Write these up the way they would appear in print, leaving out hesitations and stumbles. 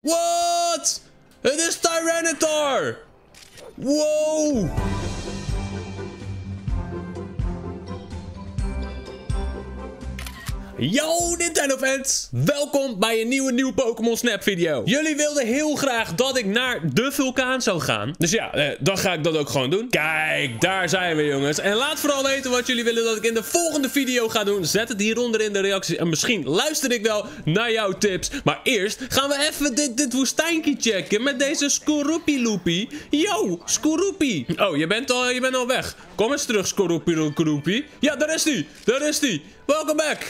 What? Het is Tyranitar! Wow! Yo Nintendo fans, welkom bij een nieuwe Pokémon Snap video. Jullie wilden heel graag dat ik naar de vulkaan zou gaan. Dus ja, dan ga ik dat ook gewoon doen. Kijk, daar zijn we jongens. En laat vooral weten wat jullie willen dat ik in de volgende video ga doen. Zet het hieronder in de reacties en misschien luister ik wel naar jouw tips. Maar eerst gaan we even dit woestijntje checken met deze Skorupi. Yo, Skorupi. Oh, je bent al weg. Kom eens terug, Skorupi. Ja, daar is die. Welcome back.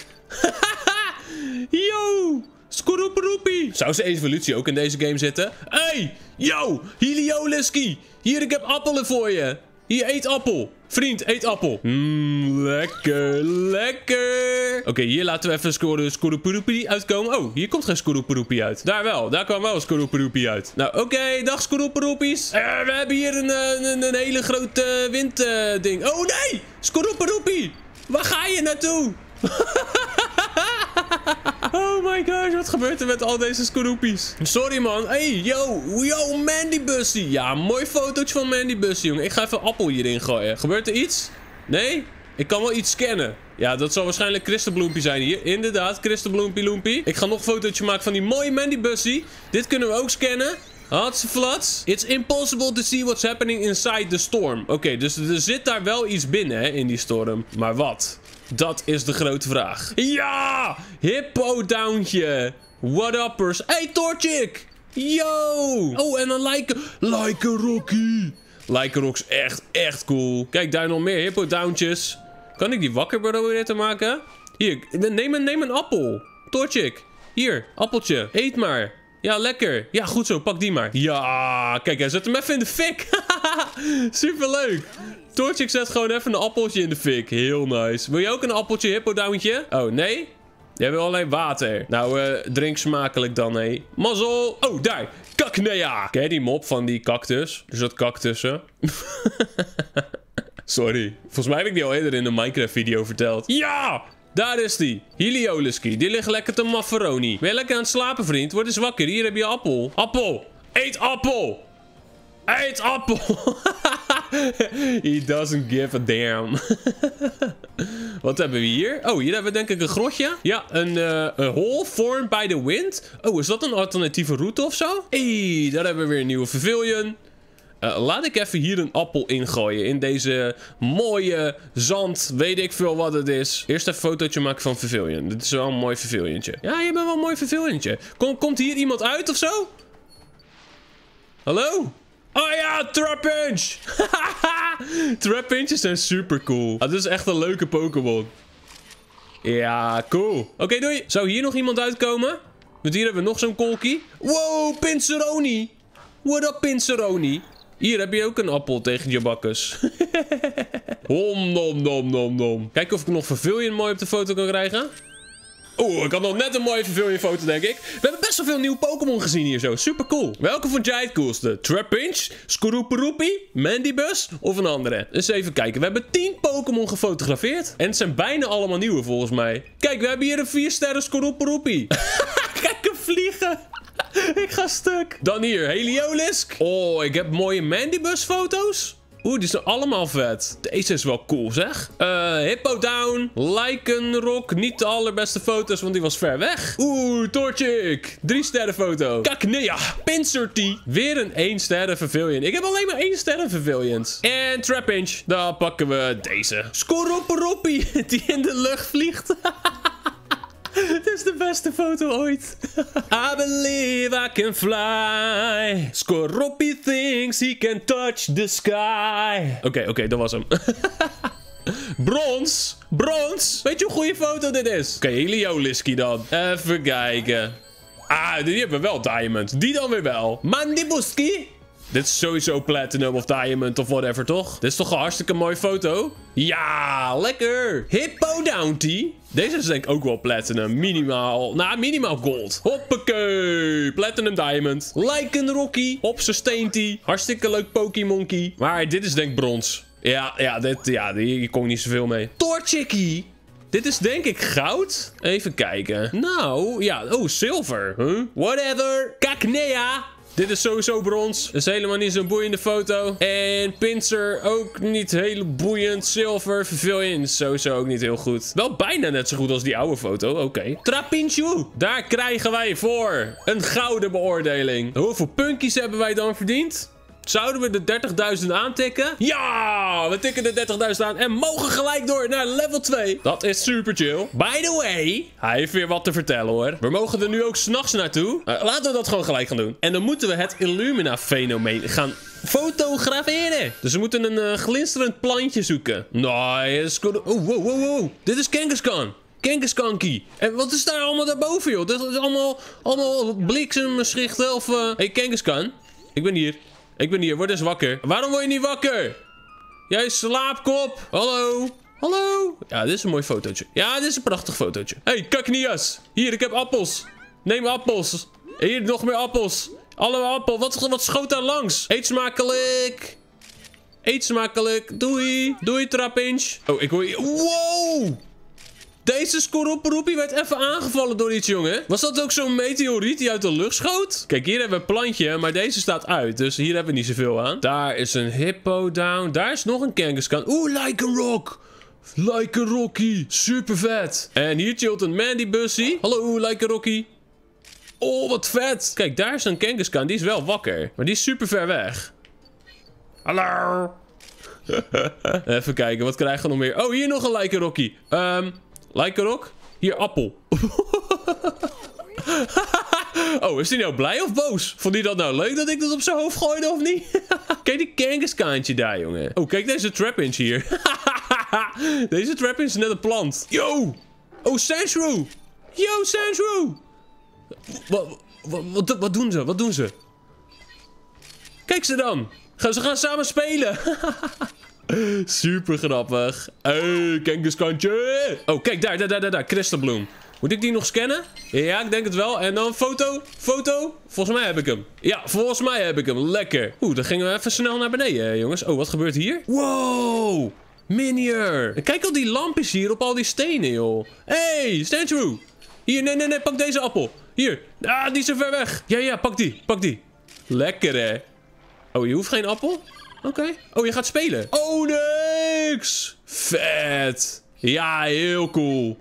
Yo, Skorupi. Zou zijn evolutie ook in deze game zitten? Hey, yo, Helioliski. Hier, ik heb appelen voor je. Hier, eet appel. Vriend, eet appel. Lekker. Oké, hier laten we even Skorupi uitkomen. Oh, hier komt geen Skorupi uit. Daar wel, daar kwam wel Skorupi uit. Nou, oké, dag Skorupi's. We hebben hier een hele grote windding. Oh nee, Skorupi. Waar ga je naartoe? Oh my gosh, wat gebeurt er met al deze Skorupi's? Sorry man. Hey, yo, Mandibusy. Ja, mooi fotootje van Mandibusy, jongen. Ik ga even appel hierin gooien. Gebeurt er iets? Nee? Ik kan wel iets scannen. Ja, dat zal waarschijnlijk Crystalbloempie zijn hier. Inderdaad, Crystalbloempie. Ik ga nog een fotootje maken van die mooie Mandibusy. Dit kunnen we ook scannen. Hatseflats. It's impossible to see what's happening inside the storm. Oké, dus er zit daar wel iets binnen, hè, in die storm. Maar wat? Dat is de grote vraag. Ja! Hippodowntje. What uppers? Hey, Torchic! Yo! Oh, en dan Lycanrocky. Lycanrock's echt cool. Kijk, daar nog meer hippodowntjes. Kan ik die wakker proberen te maken? Hier, neem een appel. Torchic. Hier, appeltje. Eet maar. Ja, lekker. Ja, goed zo. Pak die maar. Ja, kijk, hij zet hem even in de fik. Superleuk. Torchic zet gewoon even een appeltje in de fik. Heel nice. Wil je ook een appeltje, hippodowntje? Oh, nee? Jij wil alleen water. Nou, drink smakelijk dan, hé. Mazzel. Oh, daar. Kaknea. Ken je die mop van die cactus? Er zat cactussen. Sorry. Volgens mij heb ik die al eerder in een Minecraft video verteld. Ja! Daar is die. Helioliski. Die ligt lekker te mafferoni. Ben je lekker aan het slapen, vriend? Word eens wakker. Hier heb je appel. Appel. Eet appel. Eet appel. He doesn't give a damn. Wat hebben we hier? Oh, hier hebben we denk ik een grotje. Ja, een hole formed by the wind. Oh, is dat een alternatieve route of zo? Hey, daar hebben we weer een nieuwe pavilion. Laat ik even hier een appel ingooien. In deze mooie zand. Weet ik veel wat het is. Eerst even een fotootje maken van pavilion. Dit is wel een mooi paviljoentje. Ja, je bent wel een mooi paviljoentje. Komt hier iemand uit of zo? Hallo? Oh ja, Trapinch! Trapinches zijn super cool. Dit is echt een leuke Pokémon. Ja, cool. Oké, doei. Zou hier nog iemand uitkomen? Want hier hebben we nog zo'n kolkie. Wow, Pinsironi. What up, Pinsironi? Hier heb je ook een appel tegen je bakkes. Nom. Kijk of ik nog Pavilion mooi op de foto kan krijgen. Oeh, ik had nog net een mooie Pavilion foto, denk ik. We hebben best wel veel nieuwe Pokémon gezien hier zo. Super cool. Welke vond jij het coolste? Trapinch, Skorupi, Mandibus of een andere? Eens even kijken. We hebben 10 Pokémon gefotografeerd. En het zijn bijna allemaal nieuwe volgens mij. Kijk, we hebben hier een 4-sterren Skorupi. Kijk hem vliegen. Ik ga stuk. Dan hier, Heliolisk. Oh, ik heb mooie Mandibus foto's. Oeh, die zijn allemaal vet. Deze is wel cool, zeg. Hippowdown, Lycanroc. Niet de allerbeste foto's, want die was ver weg. Oeh, Torchic. 3-sterren foto. Kaknea. Pinsirty. Weer een 1-sterren pavilion. Ik heb alleen maar 1-sterren pavilions. En Trapinch. Dan pakken we deze. Skorupi, die in de lucht vliegt. Dit is de beste foto ooit. I believe I can fly. Skorupi thinks he can touch the sky. Oké, dat was hem. Brons. Weet je hoe goede foto dit is? Oké, Helioliski dan. Even kijken. Ah, die hebben we wel diamond. Die dan weer wel. Mandibuski. Dit is sowieso platinum of diamond of whatever, toch? Dit is toch een hartstikke mooie foto? Ja, lekker. Hippodowny. Deze is denk ik ook wel platinum. Minimaal gold. Hoppakee. Platinum diamond. Lycanrocky. Op zijn steentje. Hartstikke leuk Pokémonkie. Maar dit is denk ik brons. Ja, die kon ik niet zoveel mee. Torchic. Dit is denk ik goud. Even kijken. Nou, ja. Oh, zilver. Huh? Whatever. Cacnea. Dit is sowieso brons. Dat is helemaal niet zo'n boeiende foto. En Pinsir ook niet heel boeiend. Zilver. Vervulling sowieso ook niet heel goed. Wel bijna net zo goed als die oude foto. Oké. Trapinchu. Daar krijgen wij voor een gouden beoordeling. Hoeveel punkies hebben wij dan verdiend? Zouden we de 30.000 aantikken? Ja, we tikken de 30.000 aan en mogen gelijk door naar level 2. Dat is super chill. By the way, hij heeft weer wat te vertellen hoor. We mogen er nu ook 's nachts naartoe. Laten we dat gewoon gelijk gaan doen. En dan moeten we het Illumina-fenomeen gaan fotograferen. Dus we moeten een glinsterend plantje zoeken. Nice. Oh, wow, wow, wow. Dit is Kangaskhan. Kangaskanky. En wat is daar allemaal daarboven joh? Dat is allemaal bliksemschichten of... Hey Kangaskhan, ik ben hier. Ik ben hier, word eens wakker. Waarom word je niet wakker? Jij slaapkop. Hallo. Hallo. Ja, dit is een mooi fotootje. Ja, dit is een prachtig fotootje. Hey, Kaknias. Hier, ik heb appels. Neem appels. Hier, nog meer appels. Allemaal appel. Wat schoot daar langs? Eet smakelijk. Eet smakelijk. Doei. Doei, Trapinch. Oh, ik hoor je. Wow. Deze Skorupirupi werd even aangevallen door iets, jongen. Was dat ook zo'n meteoriet die uit de lucht schoot? Kijk, hier hebben we een plantje, maar deze staat uit. Dus hier hebben we niet zoveel aan. Daar is een hippo down. Daar is nog een Kangaskhan. Oeh, Lycanroc. Lycanrocky. Super vet. En hier chillt een Mandibuzzy. Hallo, Lycanrocky. Oh, wat vet. Kijk, daar is een Kangaskhan. Die is wel wakker. Maar die is super ver weg. Hallo. Even kijken, wat krijgen we nog meer? Oh, hier nog een Lycanrocky. Lycanroc? Hier, appel. Oh, is hij nou blij of boos? Vond hij dat nou leuk dat ik dat op zijn hoofd gooide of niet? Kijk die Kangaskhaantje daar, jongen. Oh, kijk deze Trapinch hier. Deze Trapinch is net een plant. Yo! Oh, Sandshrew! Yo, Sandshrew! Wat doen ze? Wat doen ze? Kijk ze dan! Ze gaan samen spelen! Super grappig. Hey, Kangaskhaantje! Oh, kijk, daar. Kristalbloem. Moet ik die nog scannen? Ja, ik denk het wel. En dan foto. Foto. Volgens mij heb ik hem. Ja, volgens mij heb ik hem. Lekker. Oeh, dan gingen we even snel naar beneden, jongens. Oh, wat gebeurt hier? Wow! Minier. Kijk al die lampjes hier op al die stenen, joh. Hey, Sandshrew. Hier, nee. Pak deze appel. Hier. Ah, die is zo ver weg. Ja, pak die. Pak die. Lekker, hè? Oh, je hoeft geen appel? Oké. Oh, je gaat spelen. Oh, niks. Vet. Ja, heel cool.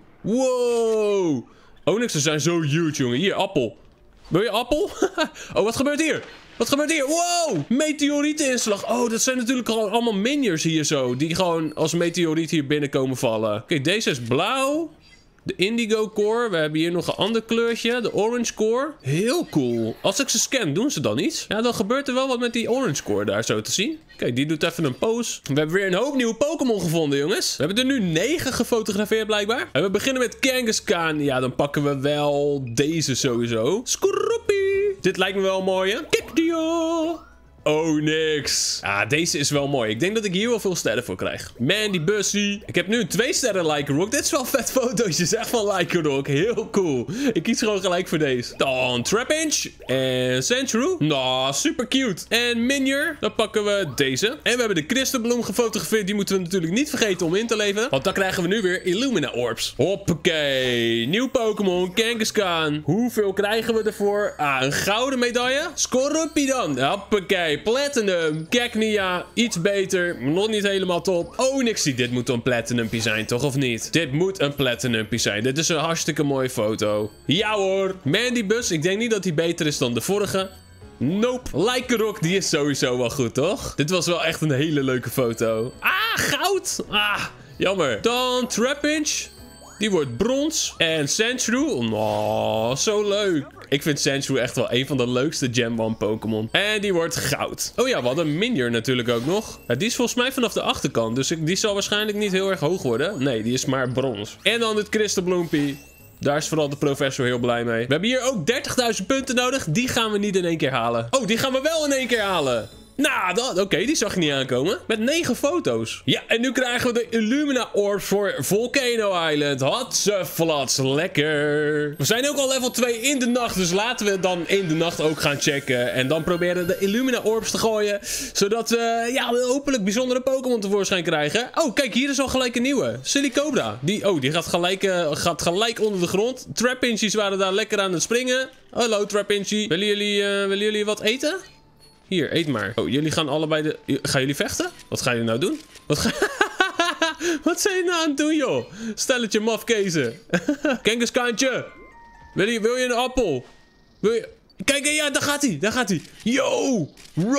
Wow. Onyxen zijn zo huge, jongen. Hier, appel. Wil je appel? Oh, wat gebeurt hier? Wat gebeurt hier? Wow. Meteorieteninslag. Oh, dat zijn natuurlijk gewoon allemaal minions hier zo. Die gewoon als meteoriet hier binnenkomen vallen. Oké, deze is blauw. De indigo core. We hebben hier nog een ander kleurtje. De orange core. Heel cool. Als ik ze scan, doen ze dan iets? Ja, dan gebeurt er wel wat met die orange core daar zo te zien. Kijk, die doet even een pose. We hebben weer een hoop nieuwe Pokémon gevonden, jongens. We hebben er nu 9 gefotografeerd, blijkbaar. En we beginnen met Kangaskhan. Ja, dan pakken we wel deze sowieso. Skorupi. Dit lijkt me wel mooi, hè? Kikdio. Oh, niks. Ah, deze is wel mooi. Ik denk dat ik hier wel veel sterren voor krijg. Mandibuzzy. Ik heb nu een 2 sterren Lycanroc. Dit is wel vet fotootjes, echt van Lycanroc. Heel cool. Ik kies gewoon gelijk voor deze. Dan Trapinch. En Sandshrew. Nou, super cute. En Minior. Dan pakken we deze. En we hebben de Kristalbloem gefotografeerd. Die moeten we natuurlijk niet vergeten om in te leveren. Want dan krijgen we nu weer Illumina Orbs. Hoppakee. Nieuw Pokémon. Kangaskhan. Hoeveel krijgen we ervoor? Ah, een gouden medaille. Skorupi dan. Hoppakee. Platinum. Cacnea. Iets beter. Nog niet helemaal top. Onyxie. Dit moet een platinumpie zijn, toch? Of niet? Dit moet een platinumpie zijn. Dit is een hartstikke mooie foto. Ja hoor. Mandibuzz. Ik denk niet dat hij beter is dan de vorige. Nope. Lycanroc, die is sowieso wel goed, toch? Dit was wel echt een hele leuke foto. Ah, goud. Ah, jammer. Dan Trapinch. Die wordt brons. En Sandshrew. Oh, zo leuk. Ik vind Sandshrew echt wel een van de leukste Gen 1 Pokémon. En die wordt goud. Oh ja, we hadden Minior natuurlijk ook nog. Ja, die is volgens mij vanaf de achterkant. Dus die zal waarschijnlijk niet heel erg hoog worden. Nee, die is maar brons. En dan het Kristalbloempie. Daar is vooral de professor heel blij mee. We hebben hier ook 30.000 punten nodig. Die gaan we niet in één keer halen. Oh, die gaan we wel in één keer halen. Nou, oké, die zag je niet aankomen. Met 9 foto's. Ja, en nu krijgen we de Illumina Orbs voor Volcano Island. Hatseflats, lekker. We zijn ook al level 2 in de nacht, dus laten we dan in de nacht ook gaan checken. En dan proberen de Illumina Orbs te gooien. Zodat we, ja, hopelijk bijzondere Pokémon tevoorschijn krijgen. Oh, kijk, hier is al gelijk een nieuwe. Silicobra. Die gaat gelijk onder de grond. Trapinchies waren daar lekker aan het springen. Hallo, Trapinchie. Willen jullie wat eten? Hier, eet maar. Oh, jullie gaan allebei de... Gaan jullie vechten? Wat gaan jullie nou doen? Wat zijn jullie nou aan het doen, joh? Stelletje mafkezen. Kangaskhaantje. Wil je een appel? Wil je... Kijk, ja, daar gaat hij. Yo!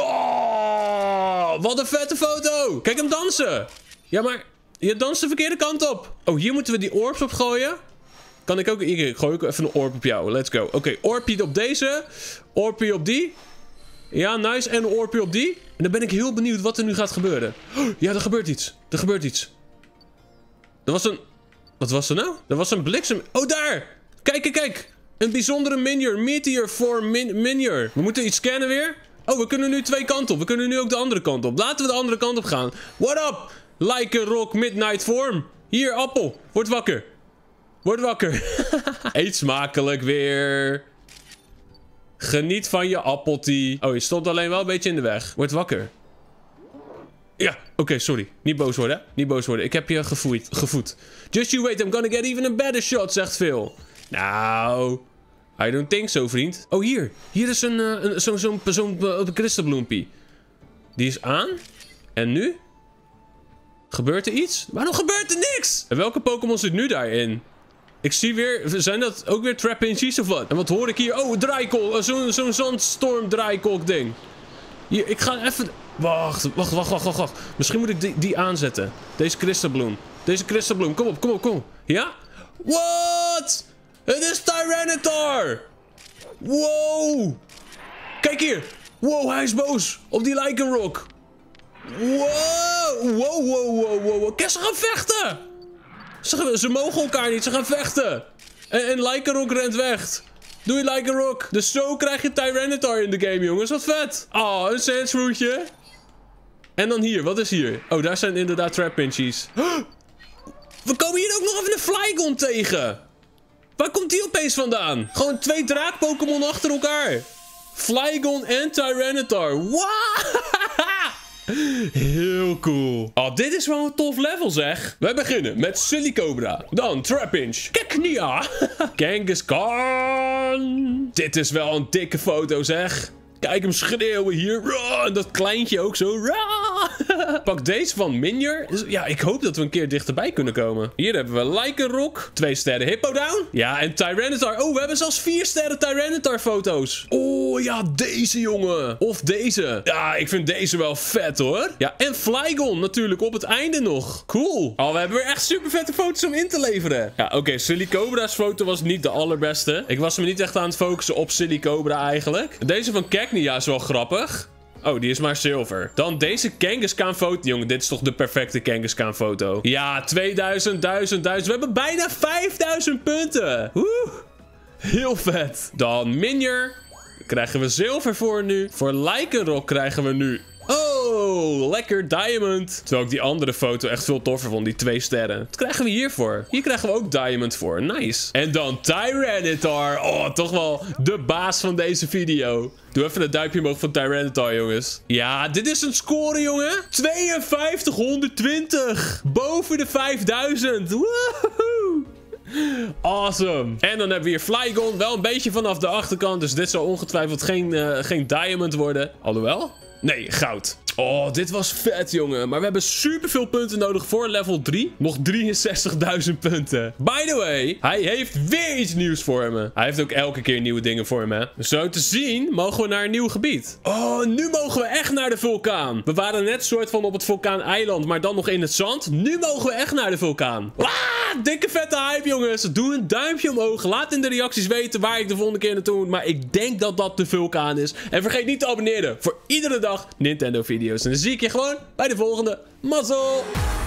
Raw! Wat een vette foto. Kijk hem dansen. Ja, maar... Je danst de verkeerde kant op. Oh, hier moeten we die orbs op gooien. Kan ik ook... Ik gooi ook even een orb op jou. Let's go. Oké, orbje op deze. Orbje op die. Ja, nice. En een oorpje op die. En dan ben ik heel benieuwd wat er nu gaat gebeuren. Ja, er gebeurt iets. Er gebeurt iets. Er was een... Wat was er nou? Er was een bliksem... Oh, daar! Kijk. Een bijzondere Minior. Meteor voor Minior. We moeten iets scannen weer. Oh, we kunnen nu 2 kanten op. We kunnen nu ook de andere kant op. Laten we de andere kant op gaan. What up? Lycanroc Midnight Form. Hier, appel. Word wakker. Word wakker. Eet smakelijk weer. Geniet van je appeltie. Oh, je stond alleen wel een beetje in de weg. Word wakker. Ja, oké, sorry. Niet boos worden, hè? Niet boos worden. Ik heb je gevoed. Just you wait, I'm gonna get even a better shot, zegt Phil. Nou, I don't think so, vriend. Oh, hier. Hier is zo'n kristalbloempie. Die is aan. En nu? Gebeurt er iets? Waarom gebeurt er niks? En welke Pokémon zit nu daarin? Ik zie weer... Zijn dat ook weer Trapinchies of wat? En wat hoor ik hier? Oh, draaikolk. Zo'n zandstorm draaikolk ding. Hier, ik ga even... Wacht. Misschien moet ik die aanzetten. Deze kristalbloem. Kom op. Ja? What? Het is Tyranitar. Wow. Kijk hier. Wow, hij is boos. Op die Lycanroc. Wow. Kijk, ze gaan vechten. Ze mogen elkaar niet, ze gaan vechten. En Lycanroc rent weg. Doei Lycanroc. Dus zo krijg je Tyranitar in de game, jongens. Wat vet. Oh, een Sandshrew. En dan hier, wat is hier? Oh, daar zijn inderdaad Trapinchies. We komen hier ook nog even een Flygon tegen. Waar komt die opeens vandaan? Gewoon 2 draak-Pokémon achter elkaar. Flygon en Tyranitar. Wow! Heel cool. Oh, dit is wel een tof level, zeg. Wij beginnen met Silicobra. Dan Trapinch. Keknia. Kangaskhan. Dit is wel een dikke foto, zeg. Kijk hem schreeuwen hier. En dat kleintje ook zo. Pak deze van Minior. Ja, ik hoop dat we een keer dichterbij kunnen komen. Hier hebben we Lycanroc. 2 sterren Hippowdon. Ja, en Tyranitar. Oh, we hebben zelfs 4 sterren Tyranitar foto's. Oh, ja, deze jongen. Of deze. Ja, ik vind deze wel vet, hoor. Ja, en Flygon natuurlijk op het einde nog. Cool. Oh, we hebben weer echt super vette foto's om in te leveren. Ja, oké. Silicobra's foto was niet de allerbeste. Ik was me niet echt aan het focussen op Silicobra eigenlijk. Deze van Keknia is wel grappig. Oh, die is maar zilver. Dan deze Kangaskhan foto. Jongen, dit is toch de perfecte Kangaskhan foto. Ja, 2000, 1000. We hebben bijna 5000 punten. Woe. Heel vet. Dan Minior. Daar krijgen we zilver voor nu. Voor Lycanroc krijgen we nu... Oh, lekker diamond. Terwijl ik die andere foto echt veel toffer vond. Die 2 sterren. Wat krijgen we hiervoor? Hier krijgen we ook diamond voor. Nice. En dan Tyranitar. Oh, toch wel de baas van deze video. Doe even een duimpje omhoog van Tyranitar, jongens. Ja, dit is een score, jongen. 5220. Boven de 5000. Woehoe. Awesome. En dan hebben we hier Flygon. Wel een beetje vanaf de achterkant. Dus dit zal ongetwijfeld geen diamond worden. Alhoewel... Nee, goud. Oh, dit was vet, jongen. Maar we hebben superveel punten nodig voor level 3. Nog 63.000 punten. By the way, hij heeft weer iets nieuws voor me. Hij heeft ook elke keer nieuwe dingen voor me. Zo te zien, mogen we naar een nieuw gebied. Oh, nu mogen we echt naar de vulkaan. We waren net soort van op het vulkaan-eiland, maar dan nog in het zand. Nu mogen we echt naar de vulkaan. Dikke vette hype, jongens. Doe een duimpje omhoog. Laat in de reacties weten waar ik de volgende keer naartoe moet. Maar ik denk dat dat de vulkaan is. En vergeet niet te abonneren voor iedere dag Nintendo video's. En dan zie ik je gewoon bij de volgende. Mazzel!